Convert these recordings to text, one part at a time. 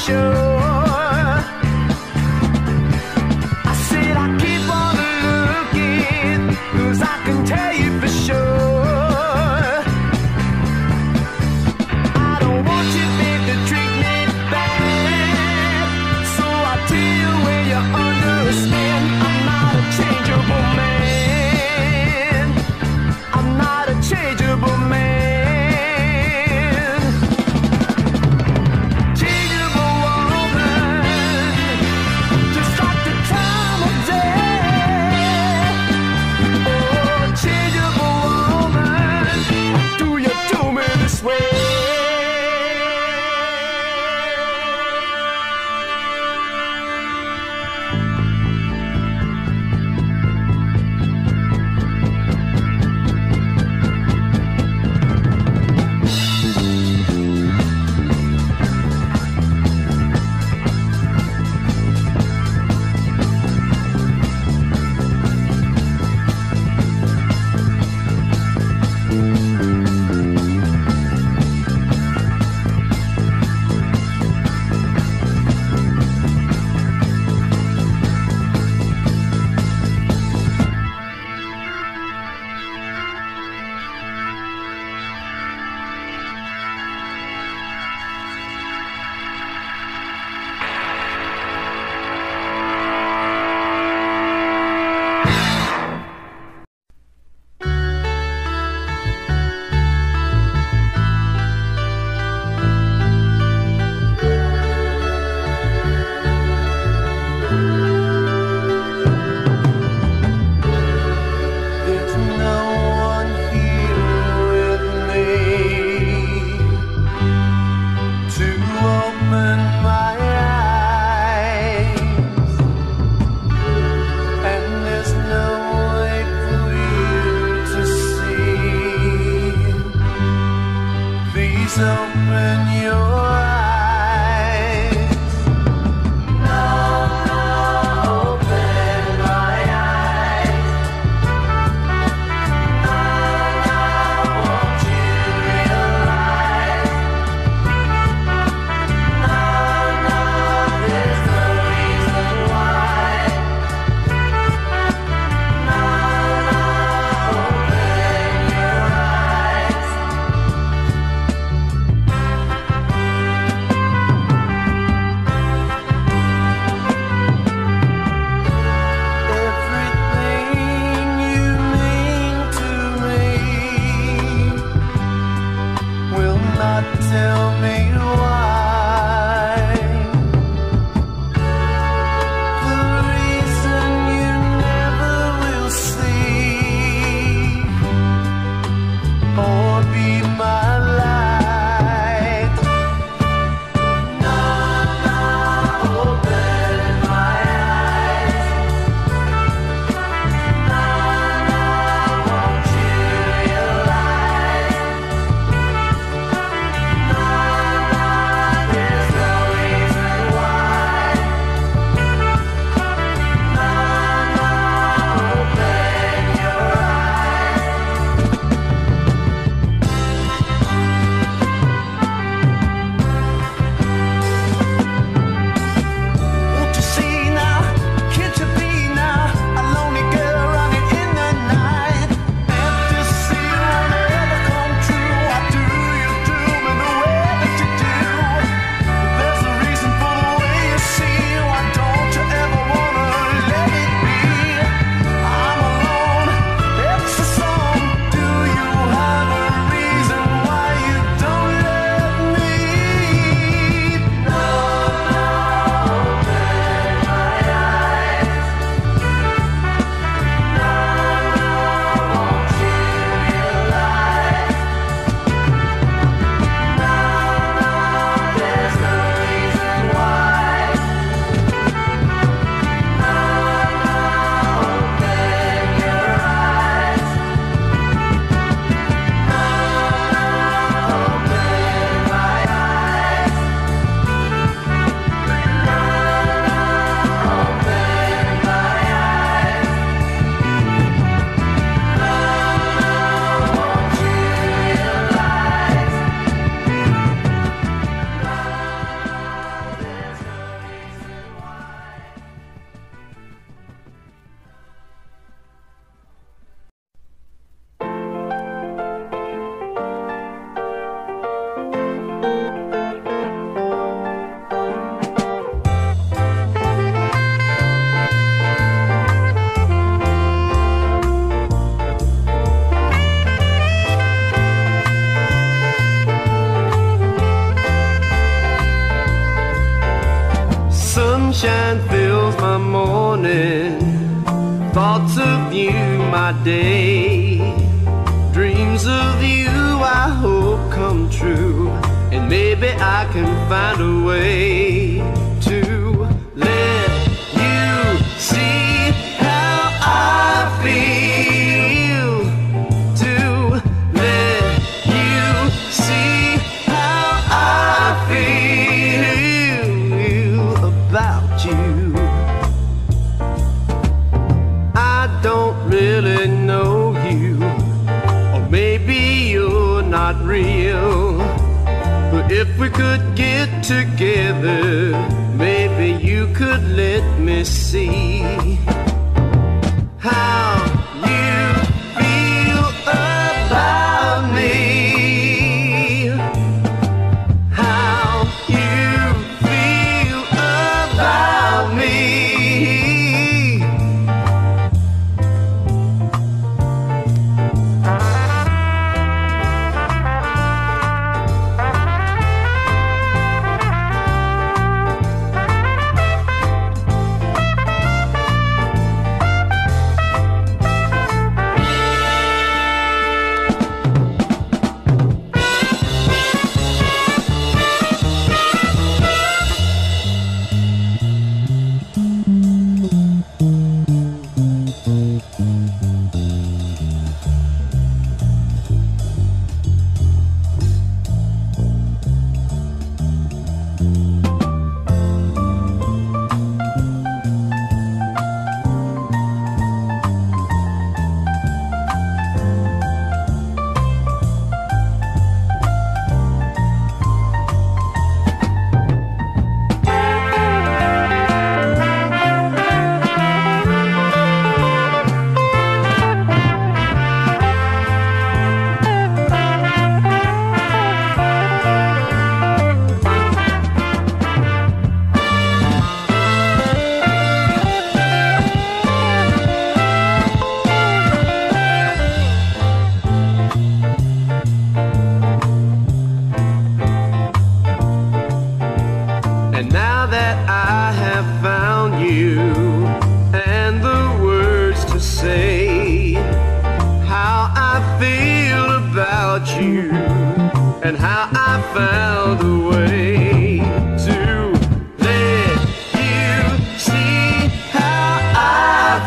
sure. I said I keep on looking, 'cause I can tell you for sure. I don't want you, babe, to treat me bad, so I'll tell you when you understand. I'm not a changeable man. I'm not a changeable man. Changeable woman, just like the time of day. Oh, changeable woman, do you do me this way? There's no one here with me to open my eyes, and there's no way for you to see. Please open your eyes. Open my eyes. Won't you realize? There's no reason why. Open your eyes. sunshine fills my morning, thoughts of you my day, dreams of you I hope come true, and maybe I can find a way to let you see how I feel, to let you see how I feel about you. I don't really know you, or maybe you're not real, but if we could get together, maybe you could let me see how you feel about me, how you feel about me. And how I found a way to let you see how I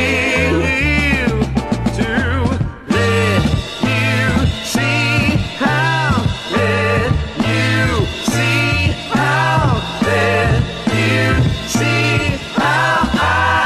feel, to let you see how, let you see how, let you see how I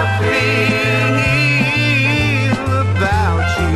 feel about you.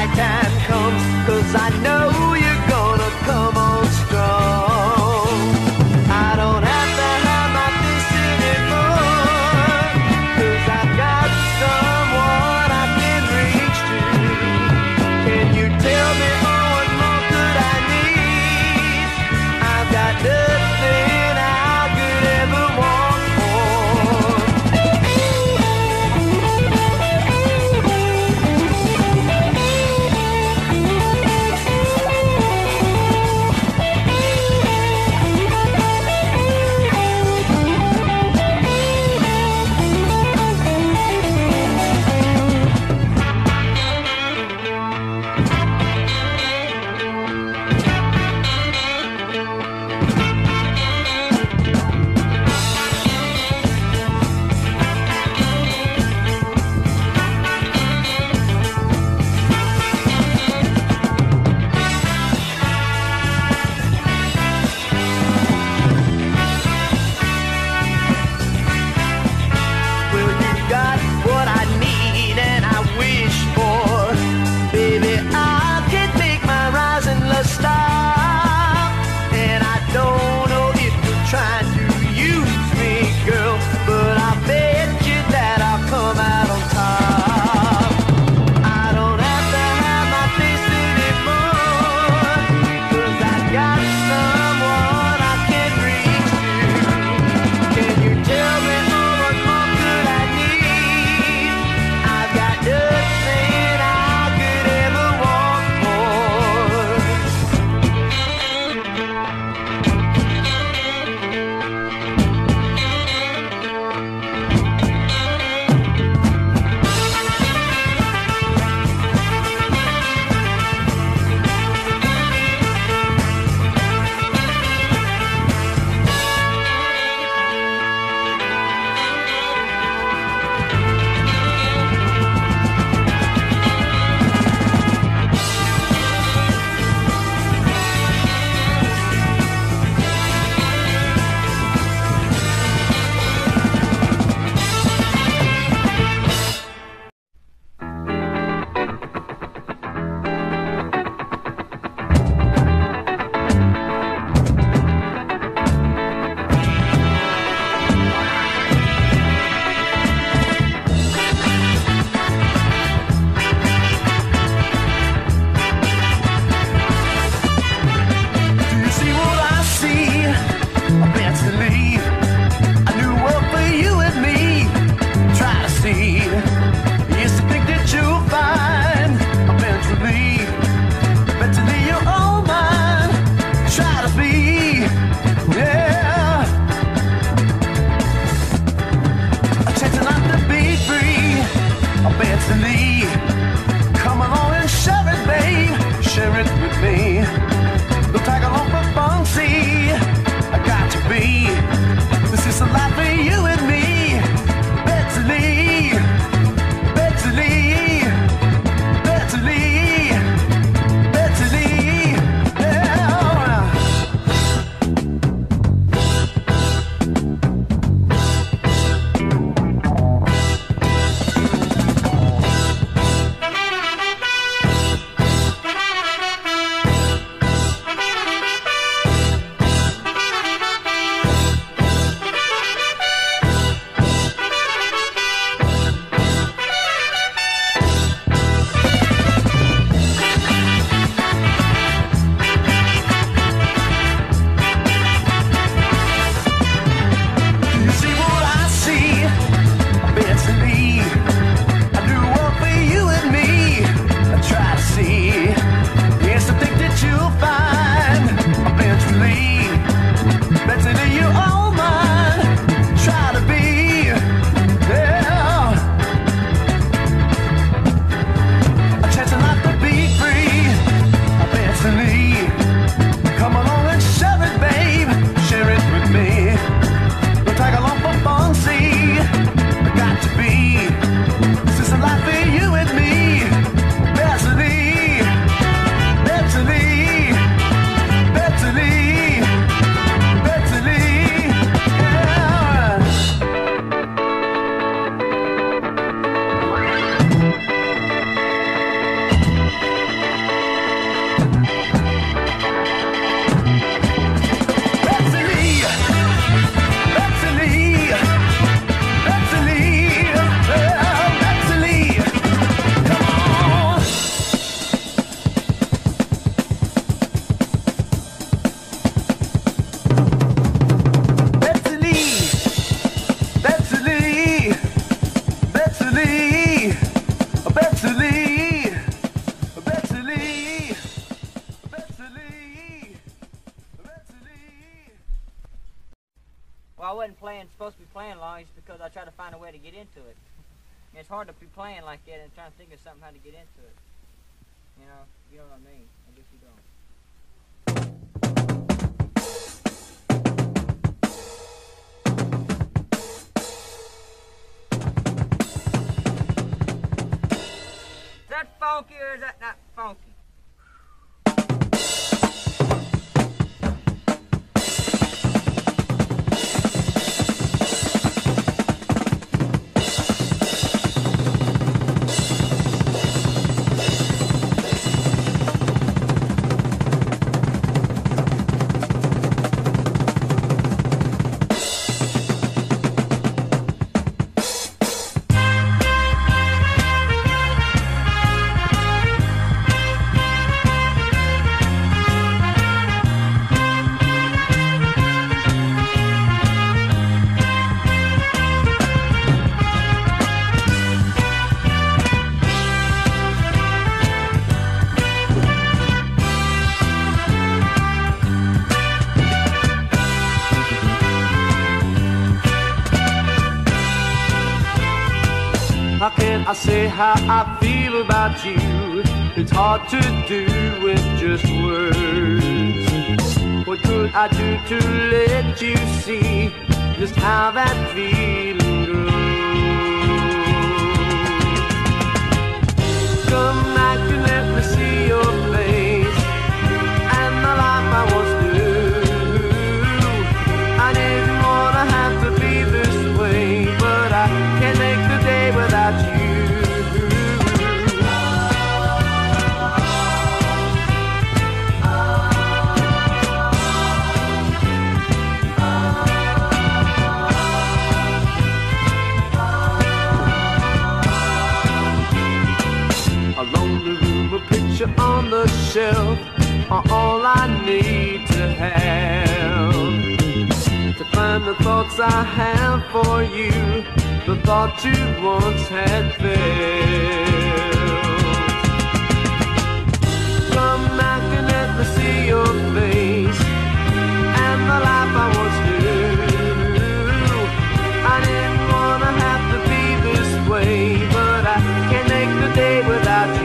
time comes, 'cause I know you're gonna come on strong. I don't have to have my fist anymore, 'cause I've got someone I can reach to. Can you tell me, oh, what more could I need? I've got nothing I could ever want for. I wasn't supposed to be playing long, it's because I tried to find a way to get into it. And it's hard to be playing like that and trying to think of something how to get into it. You know what I mean? I guess you don't. Is that funky or is that not funky? I say how I feel about you. It's hard to do with just words. What could I do to let you see just how that feeling goes? Come back and let me see your face and the life I once knew. I didn't want to have to be this way, but I can't make the day without you. On the shelf are all I need to have to find the thoughts I have for you, the thought you once had felt. Come back and let me see your face and the life I once knew. I didn't want to have to be this way, but I can't make the day without you.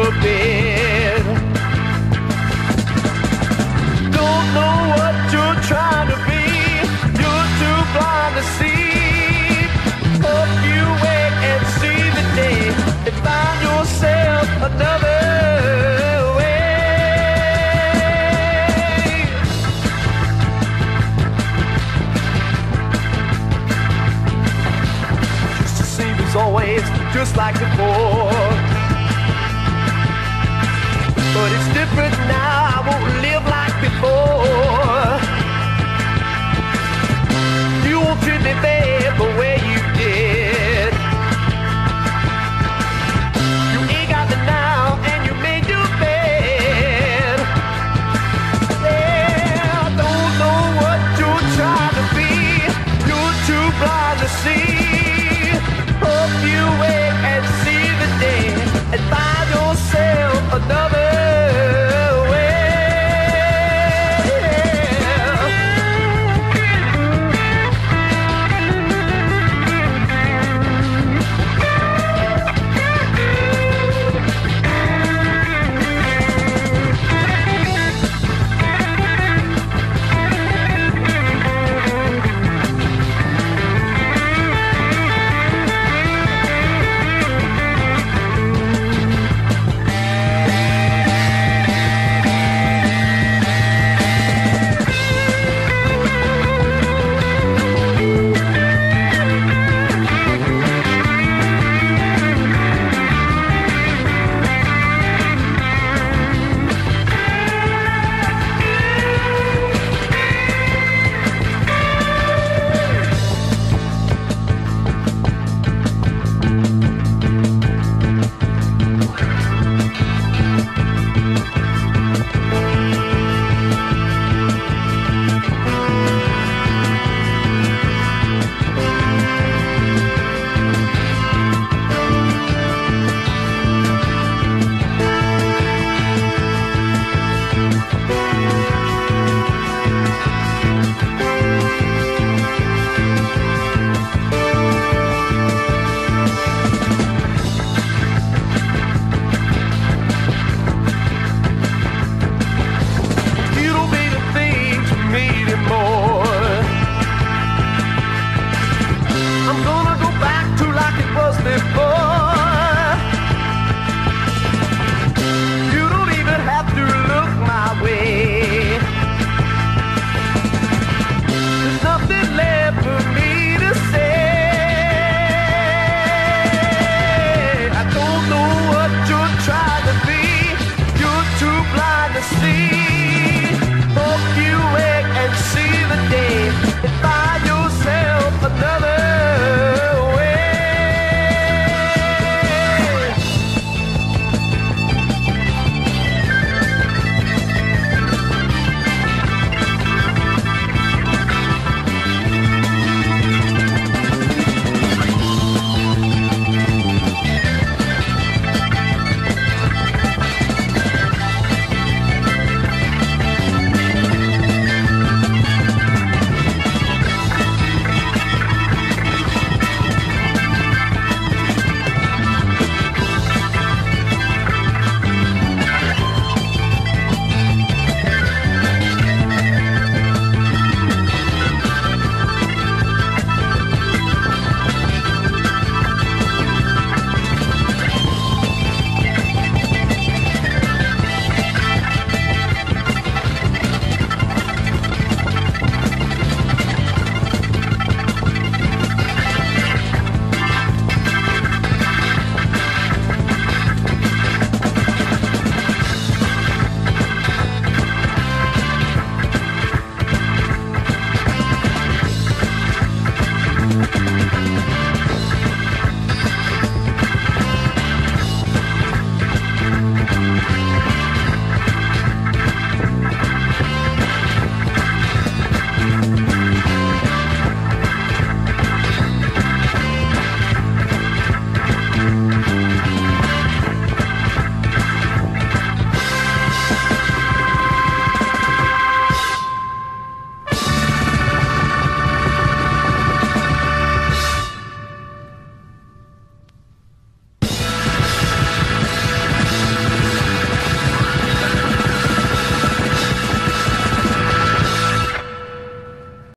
your bed. Don't know what you're trying to be, you're too blind to see. Hope you wake and see the day and find yourself another way. Just to see was always just like before, but it's different now, I won't live like before. You won't treat me bad the way